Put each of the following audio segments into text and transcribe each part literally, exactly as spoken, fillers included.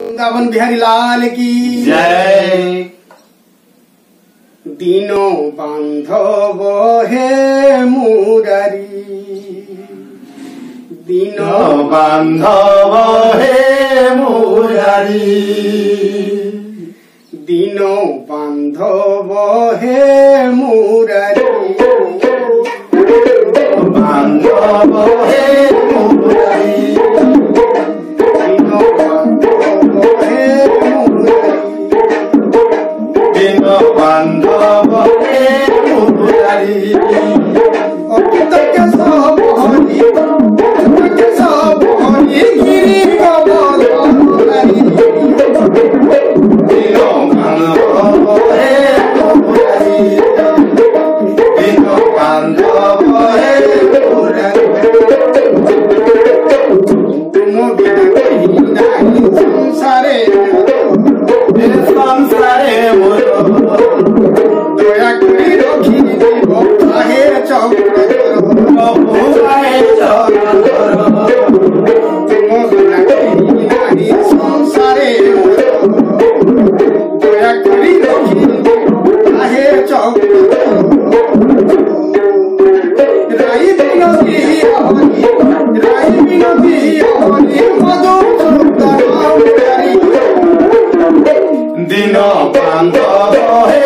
वृंदावन बिहारी लाल की जय। दीनो बांधव हे मुरारी, दीनो बांधव हे मुरारी, दीनो बांधव हे मुरारी, बांधव हे मुरारी, दीनो बांधव हे मुरारी, दीनो बांधव हे मुरारी। तक सब हरि तक सब हरि गिरी कमलारी, दीनो बांधव हे मुरारी, दीनो बांधव हे मुरारी। तुम बिना नहीं संसारे संसारे मोर दया करी रखी देव आहे चौर बहुआए चौर। तुम बिना नहीं संसारे दया करी रखी देव आहे चौर राई बिनती हरि राई बिनती हरि मधु सुंदर दीनो बांधव हे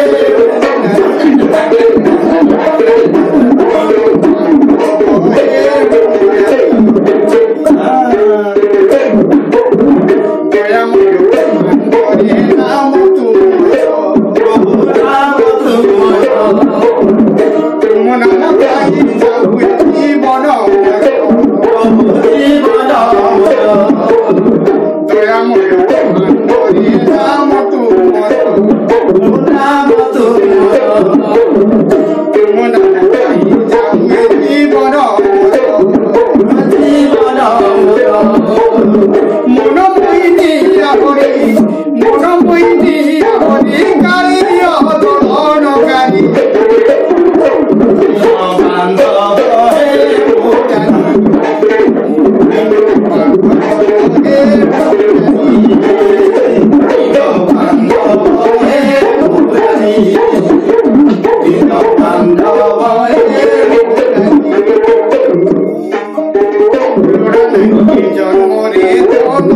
नाम तुम राम तुम नाम गाई जाऊ जीवन जीवन दयामय नाम तुम राम तुम तुम नाम गाई जाऊ जीवन जीवन मन मोहिनी हरि मन मोहिनी हरि काली अदलनकारी बांधव हे दीनो बांधव हे मुरारी, दीनो बांधव हे जन्मरे धन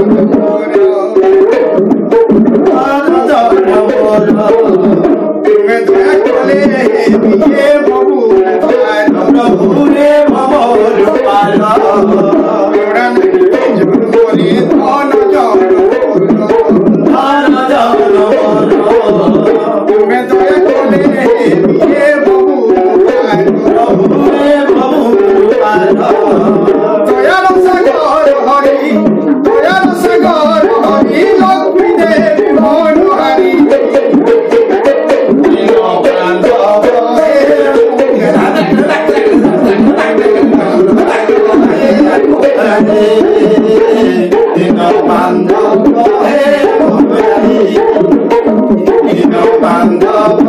तुमे दया कले ये प्रभु प्रभु रे भवर पाल जन्मरे धन धन जन तुमे दया कले ये प्रभु प्रभु रे भवर पाल दयाल सागर हरि दयाल सागर हरि लक्ष्मी देवी मनोहारी दीनो बांधव हे दीनो बांधव हे मुरारी, दीनो बांधव